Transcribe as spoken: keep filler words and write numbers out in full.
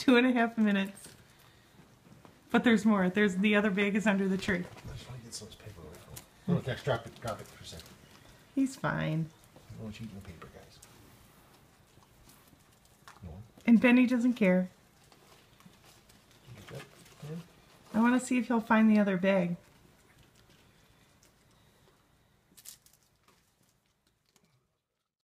Two and a half minutes. But there's more. There's the other bag is under the tree. I just want to get some of this paper away from him. Look, Dex, drop it, drop it for a second. He's fine. I don't want you eating the paper, guys. No. And Benny doesn't care. You get that? Yeah. I want to see if he'll find the other bag.